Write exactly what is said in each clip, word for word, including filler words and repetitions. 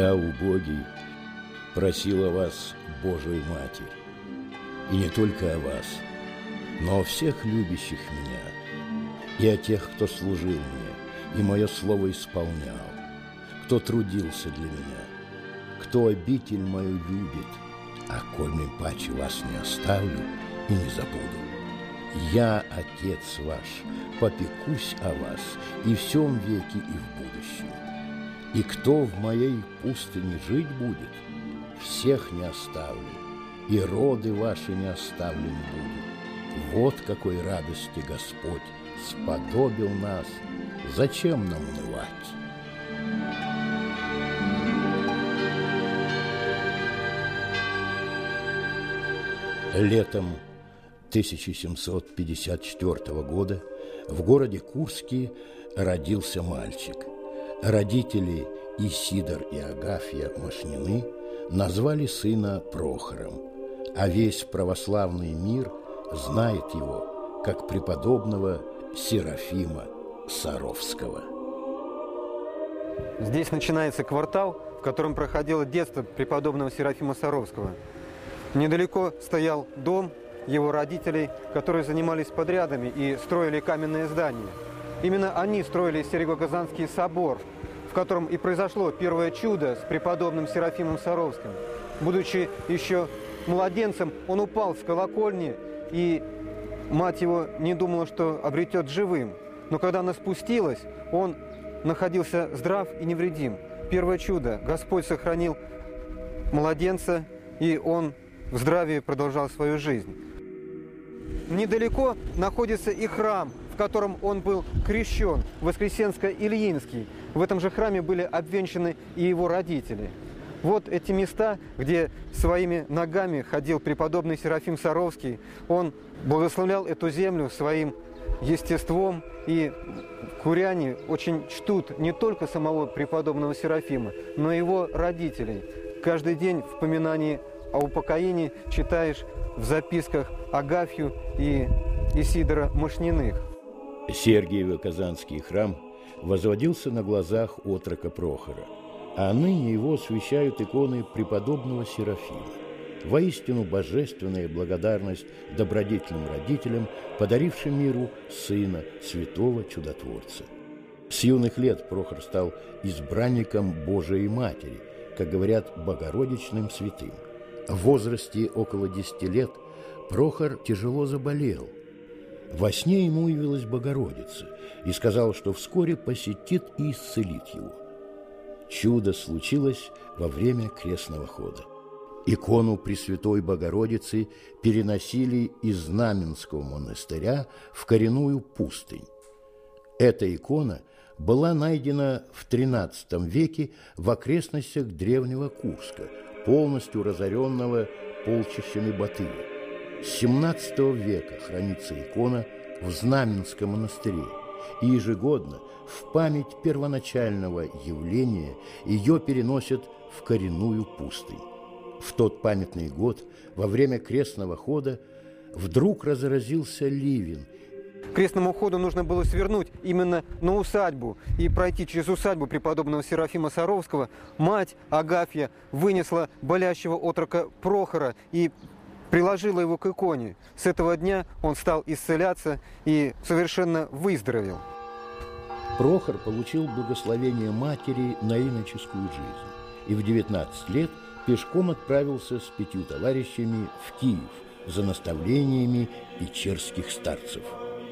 Я, убогий, просил о вас, Божию Матерь, и не только о вас, но о всех любящих меня, и о тех, кто служил мне, и мое слово исполнял, кто трудился для меня, кто обитель мою любит, а коль мне паче вас не оставлю и не забуду. Я, Отец ваш, попекусь о вас и в сем веке, и в будущем. И кто в моей пустыне жить будет, всех не оставлю, и роды ваши не оставлены будут. Вот какой радости Господь сподобил нас, зачем нам унывать? Летом тысяча семьсот пятьдесят четвёртого года в городе Курске родился мальчик. Родители Исидор и Агафья Мошнины назвали сына Прохором, а весь православный мир знает его как преподобного Серафима Саровского. Здесь начинается квартал, в котором проходило детство преподобного Серафима Саровского. Недалеко стоял дом его родителей, которые занимались подрядами и строили каменные здания. Именно они строили Серего-Казанский собор, в котором и произошло первое чудо с преподобным Серафимом Саровским. Будучи еще младенцем, он упал с колокольни, и мать его не думала, что обретет живым. Но когда она спустилась, он находился здрав и невредим. Первое чудо. Господь сохранил младенца, и он в здравии продолжал свою жизнь. Недалеко находится и храм, в котором он был крещен, Воскресенско-Ильинский. В этом же храме были обвенчаны и его родители. Вот эти места, где своими ногами ходил преподобный Серафим Саровский. Он благословлял эту землю своим естеством, и куряне очень чтут не только самого преподобного Серафима, но и его родителей. Каждый день в поминании о упокоении читаешь в записках Агафью и Исидора Мошниных. Сергиево-Казанский храм возводился на глазах отрока Прохора, а ныне его освящают иконы преподобного Серафима. Воистину божественная благодарность добродетельным родителям, подарившим миру сына, святого чудотворца. С юных лет Прохор стал избранником Божией Матери, как говорят, богородичным святым. В возрасте около десяти лет Прохор тяжело заболел. Во сне ему явилась Богородица и сказала, что вскоре посетит и исцелит его. Чудо случилось во время крестного хода. Икону Пресвятой Богородицы переносили из Знаменского монастыря в Коренную пустынь. Эта икона была найдена в тринадцатом веке в окрестностях древнего Курска, полностью разоренного полчищами Батыя. С семнадцатого века хранится икона в Знаменском монастыре, и ежегодно в память первоначального явления ее переносят в Коренную пустынь. В тот памятный год, во время крестного хода, вдруг разразился ливень. Крестному ходу нужно было свернуть именно на усадьбу и пройти через усадьбу преподобного Серафима Саровского. Мать Агафья вынесла болящего отрока Прохора и приложила его к иконе. С этого дня он стал исцеляться и совершенно выздоровел. Прохор получил благословение матери на иноческую жизнь и в девятнадцать лет пешком отправился с пятью товарищами в Киев за наставлениями ичерских старцев.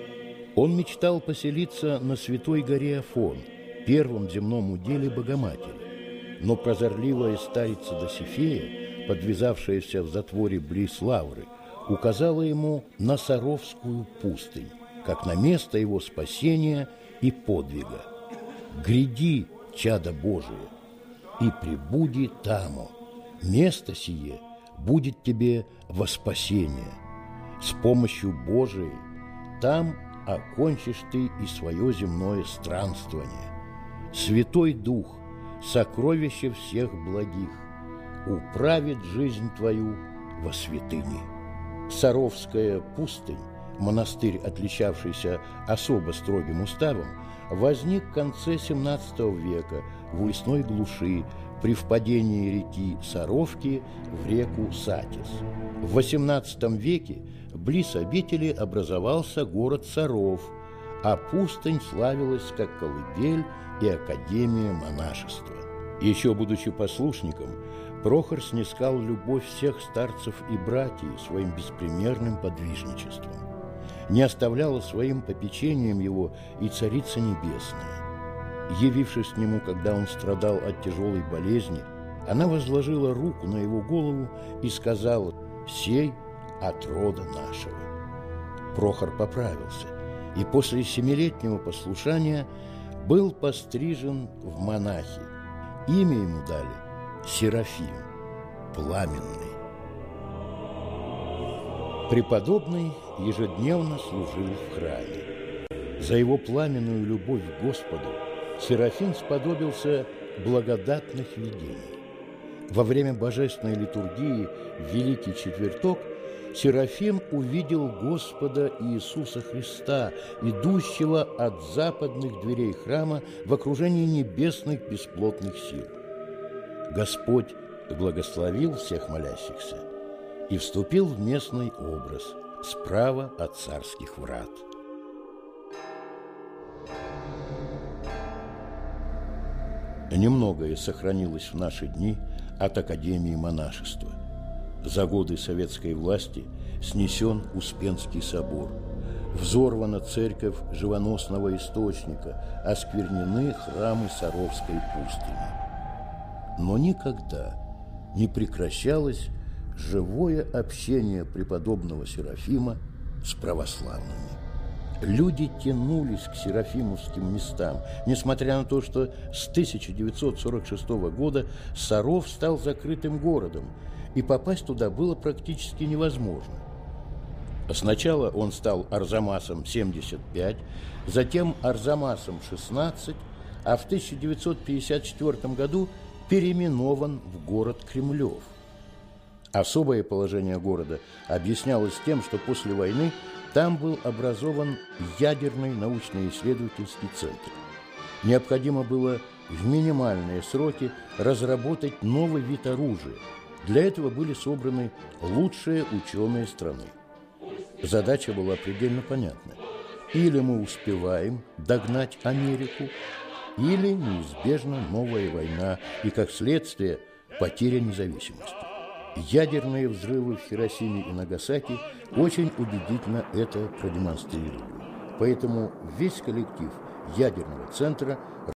Он мечтал поселиться на Святой горе Афон, первом земном уделе Богоматери. Но прозорливая старица Досифея, подвязавшаяся в затворе близ Лавры, указала ему на Саровскую пустынь, как на место его спасения и подвига. «Гряди, чадо Божие, и пребуди тамо. Место сие будет тебе во спасение. С помощью Божией там окончишь ты и свое земное странствование. Святой Дух, сокровище всех благих, управит жизнь твою во святыне». Саровская пустынь, монастырь, отличавшийся особо строгим уставом, возник в конце семнадцатого века в лесной глуши, при впадении реки Саровки в реку Сатис. В восемнадцатом веке близ обители образовался город Саров, а пустынь славилась как колыбель и академия монашества. Еще будучи послушником, Прохор снискал любовь всех старцев и братьев своим беспримерным подвижничеством. Не оставляла своим попечением его и Царица Небесная. Явившись к нему, когда он страдал от тяжелой болезни, она возложила руку на его голову и сказала: «Сей от рода нашего». Прохор поправился и после семилетнего послушания был пострижен в монахи. Имя ему дали Серафим, пламенный. Преподобный ежедневно служил в храме. За его пламенную любовь к Господу Серафим сподобился благодатных видений. Во время божественной литургии в Великий Четверток Серафим увидел Господа Иисуса Христа, идущего от западных дверей храма в окружении небесных бесплотных сил. Господь благословил всех молящихся и вступил в местный образ справа от царских врат. Немногое сохранилось в наши дни от Академии монашества. За годы советской власти снесен Успенский собор, взорвана церковь живоносного источника, осквернены храмы Саровской пустыни. Но никогда не прекращалось живое общение преподобного Серафима с православными. Люди тянулись к серафимовским местам, несмотря на то, что с тысяча девятьсот сорок шестого года Саров стал закрытым городом, и попасть туда было практически невозможно. Сначала он стал Арзамасом семьдесят пять, затем Арзамасом шестнадцать, а в тысяча девятьсот пятьдесят четвёртом году переименован в город Кремлев. Особое положение города объяснялось тем, что после войны там был образован ядерный научно-исследовательский центр. Необходимо было в минимальные сроки разработать новый вид оружия. Для этого были собраны лучшие ученые страны. Задача была предельно понятна. Или мы успеваем догнать Америку, или неизбежна новая война и, как следствие, потеря независимости. Ядерные взрывы в Хиросиме и Нагасаки очень убедительно это продемонстрировали. Поэтому весь коллектив ядерного центра